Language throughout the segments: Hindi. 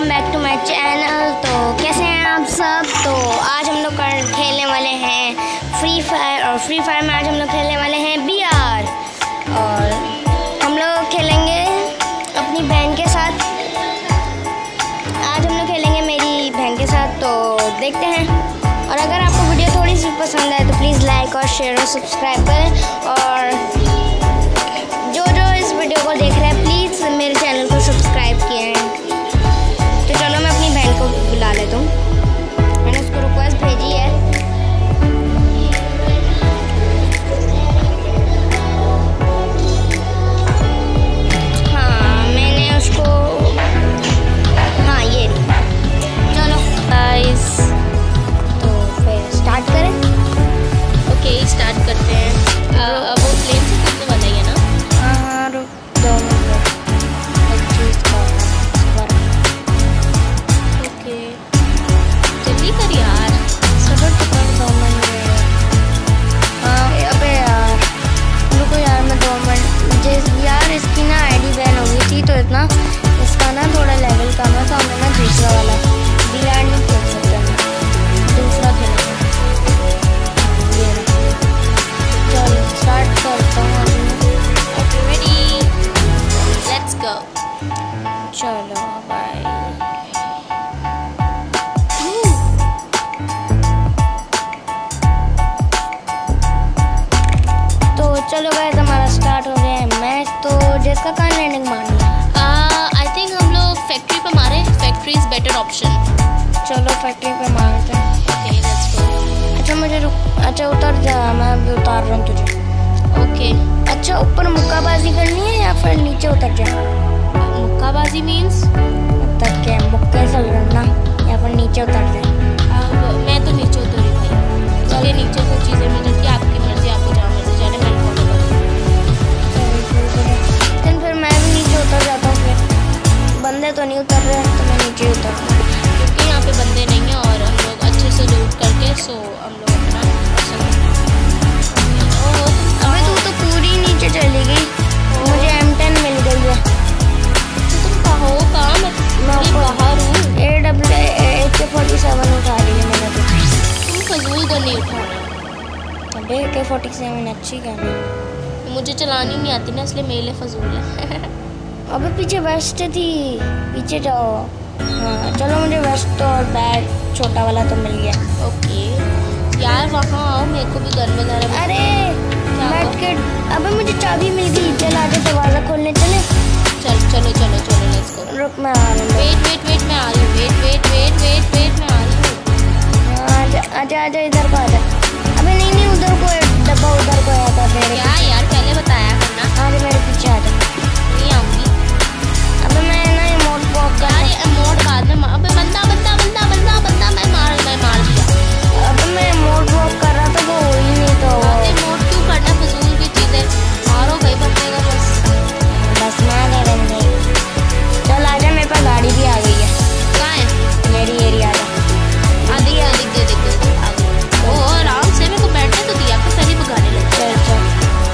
Welcome back to my channel. तो कैसे हैं आप सब। तो आज हम लोग खेलने वाले हैं फ्री फायर, और फ्री फायर में आज हम लोग खेलने वाले हैं BR, और हम लोग खेलेंगे अपनी बहन के साथ। आज हम लोग खेलेंगे मेरी बहन के साथ, तो देखते हैं। और अगर आपको वीडियो थोड़ी सी पसंद आए तो प्लीज़ लाइक और शेयर और सब्सक्राइब करें, और जो इस वीडियो को देख रहे हैं प्लीज़ मेरे चैनल को सब्सक्राइब किए हैं। तो चलो मैं अपनी बहन को बुला लेता हूँ, मैंने उसको रिक्वेस्ट भेजी है। हाँ मैंने उसको, हाँ ये चलो गाइस, तो फिर स्टार्ट करें। ओके स्टार्ट करते हैं। अब वो प्लेन से कूदने वाला ही है ना? हाँ रुक 2 मिनट। ओके जल्दी कर यार। सबर तो कर 2 मिनट। हाँ अबे यार रुको यार, मैं 2 मिनट, मुझे यार इसकी ना आईडी बैन हो गई थी, तो इतना इसका ना थोड़ा लेवल कम है, तो हमें ना दूसरा वाला बिलाड नहीं खेल सकते, हम दूसरा खेलेंगे। चलो स्टार्ट करता हूँ। Ready let's go. चलो बाय। तो चलो गाइस हमारा स्टार्ट हो गया है मैच। तो जिसका कहाँ लैंडिंग मारनी है? आई थिंक हम लोग फैक्ट्री पे मारे। Factory is better option. चलो फैक्ट्री पे मारते हैं। Okay let's go. अच्छा मुझे अच्छा उतर जा, मैं अभी उतार रहा हूँ तुझे। ओके अच्छा ऊपर मुक्काबाजी करनी है या फिर नीचे उतर जाए? मुक्काबाजी मीन्स उतर के मुक्के से लड़ना या फिर नीचे उतर जाए? मैं तो नीचे उतरी भाई। चलिए नीचे से चीज़ें मिल जाती है, आपकी मर्जी, आपको जहाँ मर्जी जाने मैं फॉलो करूँ। फिर मैं भी नीचे उतर जाता हूँ। फिर बंदे तो नहीं उतर रहे हैं तो मैं नीचे ही उतर रहा हूँ, क्योंकि यहाँ पे बंदे नहीं हैं और हम लोग अच्छे से लूट करके सो हम लोग अपना अबे तू तो पूरी नीचे चली गई, मुझे M10 मिल गई है। तुम कहो कहाँ? मैं बाहर हूँ। AK-47 उठा रही है मैंने तो। तुम फजूल तो नहीं उठा रहे। अबे AK-47 अच्छी गन है। मुझे चलानी नहीं आती ना, इसलिए मेरे लिए फजूल है। अबे पीछे वेस्ट थी, पीछे जाओ। हाँ चलो मुझे वेस्ट और बैग छोटा वाला तो मिल गया। ओके यार वहाँ आओ, मेरे को भी गन वगैरह। अरे बैठ के, अबे मुझे चाबी मिल गई। चल आगे दरवाजा खोलने चले। चलो लेट्स गो। रुक मैं आ रही हूँ। वेट मैं आ रही हूँ। वेट मैं आ रही हूँ। आजा इधर को आजा। अबे नहीं उधर को डब्बा, उधर को आया था मेरे। क्या यार पहले बताया करना। आजा मेरे पीछे आजा। नहीं आऊँगी। अबे मैं ना इमोट वॉक यार ये इमोट बाद में अबे बंदा मैं मार दिया। अबे मैं इमोट वॉक कर रहा था, वो हो ही नहीं तो। इमोट क्यों करना, फजूल की चीज़ें मारो भाई बंदे का बस मार दे बंदे। चल आजा, मेरे पास गाड़ी भी आ गई है। कहाँ है? मेरी एरिया आजा। दिख गए। ओ आराम से मेरे को बैठने तो दिया, फिर पहले भगाने लगे। चल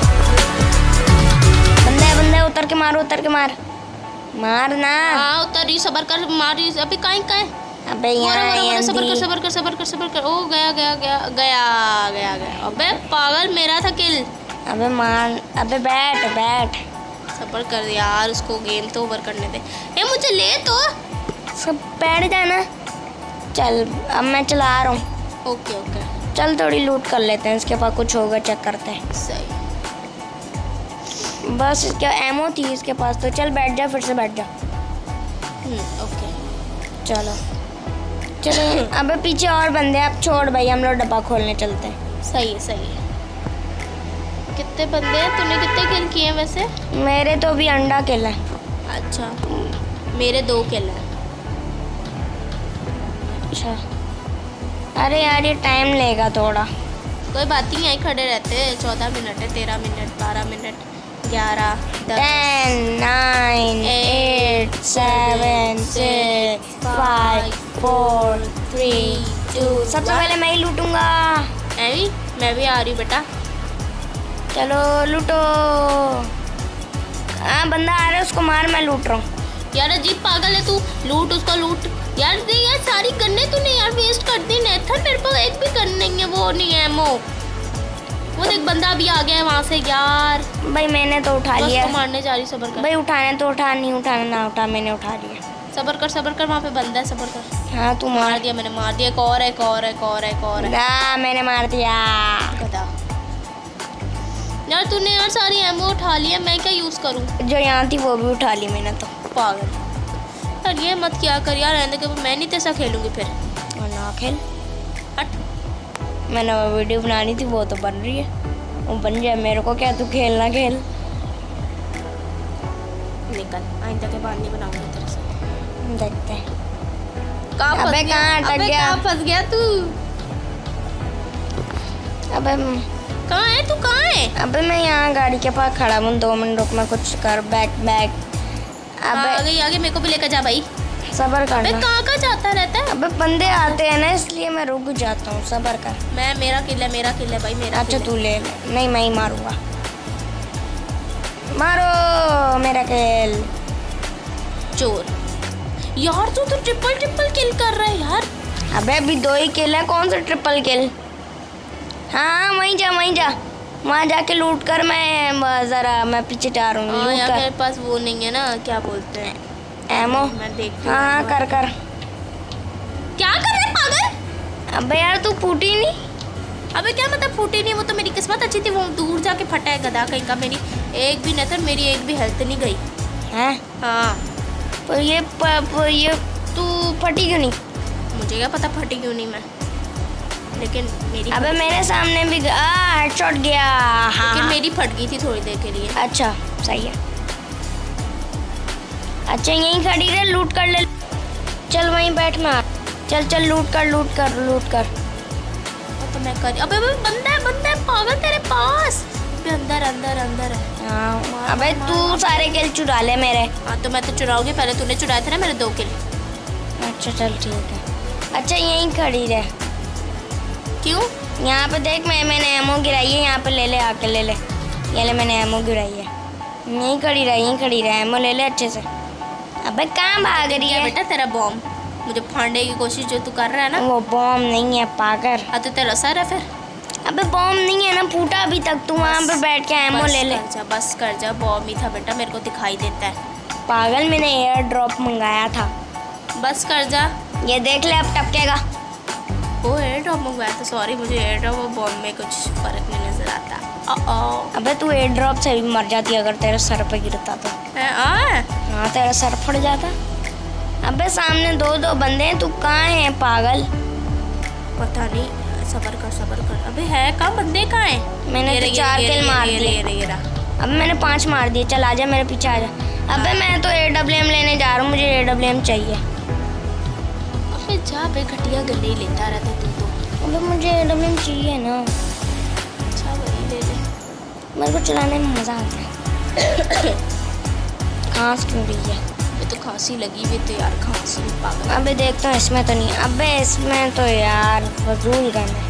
बंदा उतर के मारना। हाँ उतर रही, सबर कर, मार रही। अबे कहाँ? अबे यहाँ सबर कर। ओ गया। अबे पागल, मेरा था किल। अबे मान, अबे बैठ। सबर कर यार, उसको गेम तो ओवर करने दे। ए मुझे ले तो। सब बैठ जाना। चल अब मैं चला रहा हूँ। ओके चल थोड़ी लूट कर लेते हैं, इसके पास कुछ होगा चेक करते हैं। सही। बस क्या एमो थी इसके पास, तो चल बैठ जा, फिर से बैठ जा। ओके चलो अबे पीछे और बंदे, आप छोड़ भाई, हम लोग डब्बा खोलने चलते हैं। सही है। कितने बंदे हैं? तूने कितने किल किए हैं वैसे? मेरे तो भी अंडा किल है। अच्छा मेरे 2 किल हैं। अच्छा अरे यार ये टाइम लेगा थोड़ा। कोई बात नहीं, यहीं खड़े रहते हैं। 14 मिनट है, 13 मिनट, 12 मिनट, 11, 10, 9, 8, 7, 6, 5, 4, 3, 2। सबसे पहले मैं ही लूटूंगा। मैं भी आ रही हूँ बेटा। चलो लूटो। हाँ बंदा आ रहा है, उसको मार, मैं लूट रहा हूँ। यार अजीब पागल है तू। लूट उसका लूट। यार दे यार, सारी गन्ने तूने यार वेस्ट कर दी। नेथन मेरे पास एक भी गन नहीं है, वो नहीं है एमो। वो देख बंदा भी आ गया है वहाँ से यार। भाई मैंने तो उठा लिया। तो मारने जा रही, सबर कर भाई। उठाने तो उठा, नहीं उठाना ना उठा, मैंने उठा लिया। सबर कर वहाँ पे बंदा है, सबर कर। हाँ तू मार दिया मैंने, मार दिया। एक और है, एक और है, एक और है, एक और है। ना मैंने मार दिया। गधा। यार तूने यार सारी एमो उठा लिया, मैं क्या यूज़ करूँ? जो यहाँ थी वो भी उठा ली मैंने तो। पागल यार, ये मत क्या कर यार। रहने के मैं नहीं तेसा खेलूँगी फिर। और ना खेल। हट। मैंने वो वीडियो बनानी थी, वो तो बन रही है। वो बन जाए, मेरे को क्या, तू खेलना खेल। निकल, आइंदा के बाद नहीं बनाऊंगी तेरे से। देखते हैं। अबे कहाँ अटक गया? कहाँ फंस गया तू? अबे कहाँ है तू, कहाँ है? अबे मैं यहाँ गाड़ी के पास खड़ा हूँ। 2 मिनट रुक, मैं कुछ कर। बैक। अबे आगे मेरे को भी लेकर जा भाई। सबर अबे करना। कहाँ जाता रहता है? अबे बंदे आते हैं ना, इसलिए मैं रुक जाता हूँ। सबर कर। मेरा किल है भाई, मेरा। अच्छा तू ले ले। नहीं मैं ही मारूंगा। मारो मेरा किल। चोर। यार तू तो ट्रिपल किल कर रहा है यार। अबे अभी 2 ही किल है, कौन सा ट्रिपल किल? हाँ वहीं जा वहाँ जाके लूट कर। मैं ज़रा मैं पीछे जा रहा हूँ। यार मेरे पास वो नहीं है ना, क्या बोलते हैं, एमो। मैं देखती हूँ। हाँ कर क्या कर रहे पागल? अबे यार तू फूटी नहीं। अबे क्या मतलब फूटी नहीं? वो तो मेरी किस्मत अच्छी थी, वो दूर जाके फटा है गधा कहीं का। मेरी एक भी नहीं था, मेरी एक भी हेल्थ नहीं गई है। हाँ तो ये तू फटी क्यों नहीं? मुझे क्या पता फटी क्यों नहीं मैं, लेकिन मेरी अबे मेरे सामने भी हेडशॉट गया। हाँ लेकिन मेरी फट गई थी थोड़ी देर के लिए। अच्छा सही है। अच्छा यहीं खड़ी रहे, लूट कर ले। चल वहीं बैठ मार। चल लूट कर। तो मैं कर। अबे बंदा है पागल तेरे पास। अबे अंदर है। हाँ अबे तू सारे किल चुरा ले मेरे। हाँ तो मैं तो चुराऊंगी, पहले तूने चुराए थे ना मेरे 2 किल। अच्छा चल ठीक है। अच्छा यहीं खड़ी रहे। क्यों? यहाँ पे देख, मैंने एमो गिराई है। यहाँ पे ले ले, आके ले ले। ये ले मैंने एमो गिराई है। यहीं खड़ी रहे, एमो ले ले अच्छे से। अबे कहाँ भाग रही है बेटा? तेरा बॉम्ब मुझे फाड़ने की कोशिश जो तू कर रहा है ना, वो बॉम्ब नहीं है पागल। हाँ तो तेरा सर है फिर। अबे बॉम्ब नहीं है ना, फूटा अभी तक। तू वहाँ पे बैठ के एमो ले ले। बस कर जा। बॉम्ब ही था बेटा, मेरे को दिखाई देता है। पागल, मैंने एयर ड्रॉप मंगाया था। बस कर जा। ये देख ले, अब टपकेगा। वो एयर ड्रॉप मंगवाया था। सॉरी, मुझे एयर ड्रॉप और बॉम्ब में कुछ फर्क नहीं नजर आता। अबे तू एयर ड्रॉप से भी मर जाती अगर तेरे सर पे गिरता तो। हाँ तेरा सर फट जाता। अबे सामने 2 बंदे हैं, तू कहाँ है पागल? पता नहीं। सबर कर। अबे है कहाँ? बंदे कहाँ है? मैंने तो 4 किल मार दिए। अब मैंने 5 मार दिए। चल आजा मेरे पीछे आजा। अबे मैं तो AWM लेने जा रहा हूँ, मुझे AWM चाहिए। अबे जा बे, घटिया गले ही लेता रहता तू तो। अबे मुझे AWM चाहिए ना। अच्छा वही ले ले। मेरे को चलाने में मज़ा आता है। खांस क्यों रही है? ये तो खांसी लगी हुई तो यार, खांसी पागल। अबे देखता हूँ, इसमें तो नहीं। अबे इसमें तो यार फजूल गन है।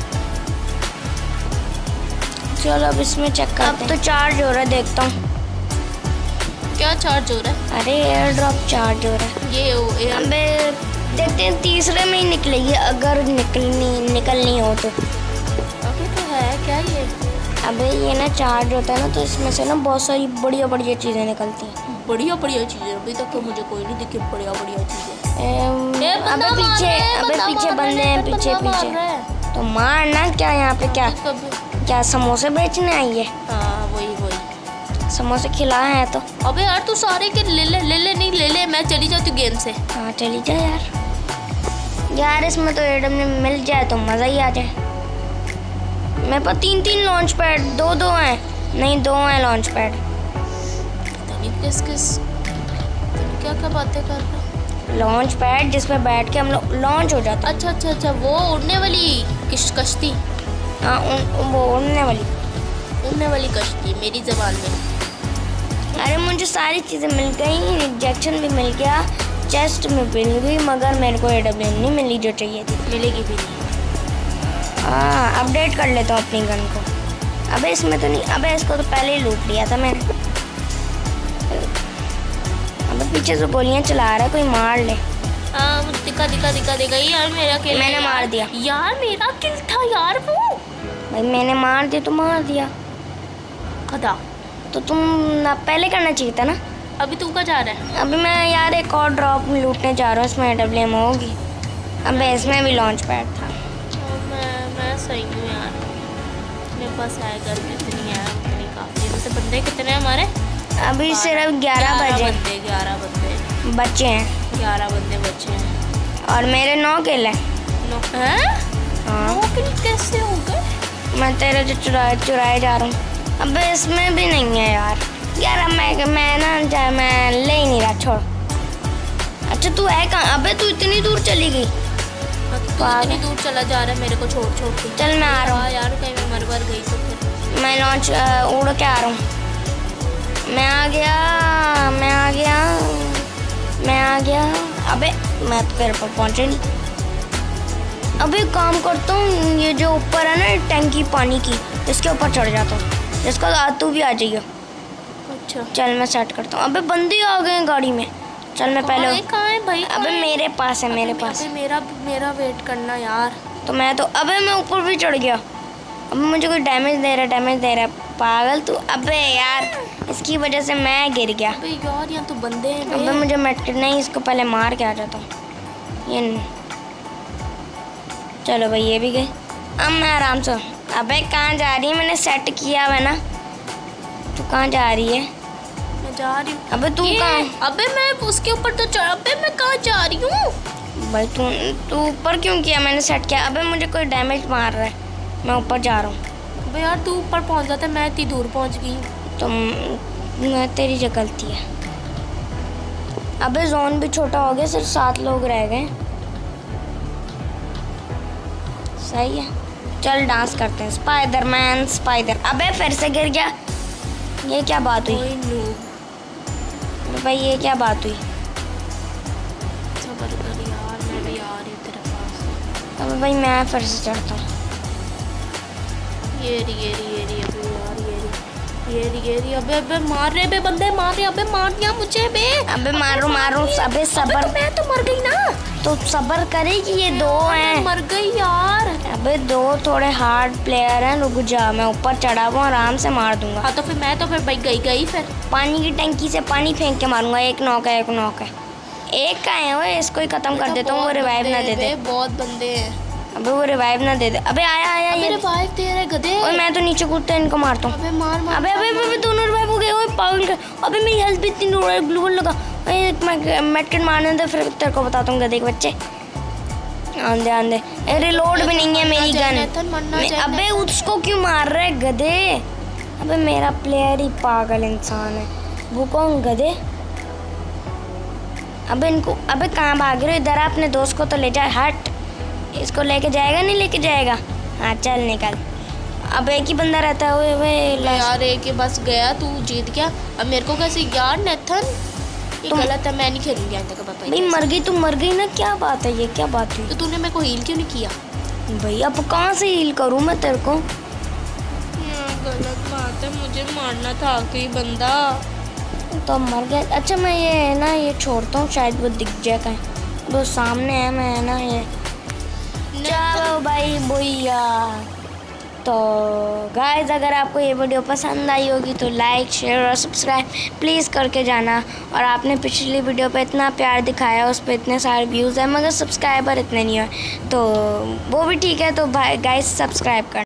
चलो अब इसमें चेक करते हैं। अब तो चार्ज हो रहा है, देखता हूँ। क्या चार्ज हो रहा है? अरे एयर ड्रॉप चार्ज हो रहा है। ये अबे देखते हैं, तीसरे में ही निकलेगी अगर निकलनी हो तो। अबे तो है क्या ये? अबे ये ना चार्ज होता है ना, तो इसमें से ना बहुत सारी बढ़िया चीज़ें निकलती हैं। बढ़िया चीज़ें? अभी तक तो मुझे कोई नहीं दिखी बढ़िया चीज़ें। अबे पीछे बंदे हैं, पीछे तो मारना। क्या यहाँ पे क्या समोसे बेचने आई है? हाँ वही समोसे खिला है तो। अबे यार तू सारे के ले ले। मैं चली जाती हूँ गेम से। हाँ चली जा यार। इसमें तो AWM मिल जाए तो मज़ा ही आ जाए। मेरे पास 3 लॉन्च पैड, 2 हैं। नहीं 2 हैं लॉन्च पैड। पता नहीं किस क्या बातें कर रहा। लॉन्च पैड जिसपे बैठ के हम लोग लॉन्च हो जाता। अच्छा वो उड़ने वाली कश्ती। हाँ वो उड़ने वाली कश्ती मेरी ज़बान में। अरे मुझे सारी चीज़ें मिल गई, इंजेक्शन भी मिल गया, चेस्ट में मिल गई, मगर मेरे को AWM नहीं मिली जो चाहिए थी। मिलेगी भी नहीं। हाँ अपडेट कर लेता हूँ अपनी गन को। अबे इसमें तो नहीं। अबे इसको तो पहले ही लूट लिया था मैंने। अबे पीछे से गोलियां चला रहा है, कोई मार ले। दिखा यार मेरा किल। मैंने मार दिया यार, मेरा किल था यार वो। भाई मैंने मार दिया तो मार दिया। खदा तो तुम ना पहले करना चाहिए था ना। अभी तू कहाँ जा रहा है? अभी मैं यार एक और ड्रॉप लूटने जा रहा हूँ, इसमें डब्ल्यूएम होगी। अब इसमें भी लॉन्च पैड था। मैं सही हूँ यार, मेरे पास है घर में इतनी है, उतनी काफ़ी। वैसे बंदे कितने हैं हमारे? अभी सिर्फ 11 बजे 11 बंदे बच्चे हैं। 11 बंदे बचे हैं और मेरे 9 किल हैं। 9 किल कैसे हो गए? मैं तेरे जो चुराए जा रहा हूँ। अब इसमें भी नहीं है यार। अब मैं ले ही नहीं रहा, छोड़। अच्छा तू है कहाँ? अबे तू इतनी दूर चली गई। इतनी दूर चला जा रहा है मेरे को छोड़ के। चल मैं आ रहा हूँ यार, कहीं मैं मर गई तो फिर। मैं लॉन्च उड़ के आ रहा हूँ। मैं आ गया। अबे मैं तो तेरे पर पहुँचे नहीं। अभी काम करता हूँ, ये जो ऊपर है ना टंकी पानी की, इसके ऊपर चढ़ जाता हूँ। इसका तू भी आ जाइए। अच्छा चल मैं सेट करता हूँ। अबे बंदे आ गए हैं गाड़ी में। चल मैं पहले। कहाँ है भाई? अबे मेरे पास है, मेरे पास। मेरा वेट करना यार। तो मैं ऊपर भी चढ़ गया। अब मुझे कोई डैमेज दे रहा है पागल तू। अबे यार इसकी वजह से मैं गिर गया। अबे यार यहाँ तो बंदे हैं। अबे मुझे मेटकिट नहीं, इसको पहले मार के आ जाता हूँ। ये नहीं। चलो भाई ये भी गए। अब मैं आराम से। अबे कहाँ जा रही है? मैंने सेट किया हुआ ना। तू कहाँ जा रही है? मैं जा रही हूँ। अबे तू कहाँ? अबे मैं उसके ऊपर तो चढ़। अबे मैं कहाँ जा रही हूँ? भाई तू ऊपर क्यों किया? मैंने सेट किया। अबे मुझे कोई डैमेज मार रहा है, मैं ऊपर जा रहा हूँ। अबे यार तू ऊपर पहुँच जाता, मैं इतनी दूर पहुँच गई। तो तेरी जो गलती है। अबे जोन भी छोटा हो गया, सिर्फ 7 लोग रह गए। सही है, चल डांस करते हैं। Spiderman spider. अबे फिर से गिर गया। ये क्या बात हुई? भाई ये क्या बात हुई? सब्र कर यार, मैं भी आ रही तेरे पास। अबे भाई मैं फिर से चढ़ता हूँ। ये रही अबे मार रहे बे बंदे, मार रहे। अबे मार दिया मुझे बे। अबे मारू। अबे सबर। तो मैं तो मर गई ना। तो सबर करेगी, ये 2 हैं। मर गई यार। अबे 2 थोड़े हार्ड प्लेयर हैं। रुक जा, मैं ऊपर चढ़ा हुआ आराम से मार दूंगा। हाँ तो फिर मैं तो भाई गई फिर। पानी की टंकी से पानी फेंक के मारूंगा। एक नॉक है। एक का है वो, इसको ही खत्म कर देता हूँ। वो रिवाइव ना दे दे। बहुत बंदे हैं। अबे वो रिवाइव ना दे दे। अबे आया ये रिवाइव दे रहे गधे। और मैं तो नीचे कूदता इनको मारता हूँ। अबे मार। अबे दोनों रिवाइव हो गए। ओए पागल। अबे मेरी हेल्थ भी इतनी लो है, ग्लूवल लगा। मेटकिट मारने दे, फिर तेरे को बताता हूँ गधे के बच्चे। आंदे रिलोड भी नहीं है मेरी गन। अबे उसको क्यों मार रहा है गधे? अबे मेरा प्लेयर ही पागल इंसान है। वो कौन गधे? अबे कहाँ भाग रहे हो? इधर अपने दोस्त को तो ले जा। हट, इसको लेके जाएगा नहीं लेके जाएगा? हाँ चल निकल। अब एक ही बंदा रहता है। यार एक ही बस गया, तू जीत गया। अब मेरे को कैसे यार? नेथन ये गलत है, मैं नहीं खेलूंगी आज तक। भाई मर गई, तुम मर गई ना। क्या बात है? ये क्या बात हुई? तो तूने मेरे को हील क्यों नहीं किया? भाई अब कहाँ से हील करूँ मैं तेरे को? गलत बात है, मुझे मारना था आखिरी बंदा। तो मर गया। अच्छा मैं ये छोड़ता हूँ, शायद वो दिख जाए कहीं। वो सामने है। मैं ना ये चलो भाई भैया। तो गाइस अगर आपको ये वीडियो पसंद आई होगी तो लाइक शेयर और सब्सक्राइब प्लीज़ करके जाना। और आपने पिछली वीडियो पे इतना प्यार दिखाया, उस पर इतने सारे व्यूज़ हैं, मगर सब्सक्राइबर इतने नहीं हुए, तो वो भी ठीक है। तो भाई गाइस सब्सक्राइब करना।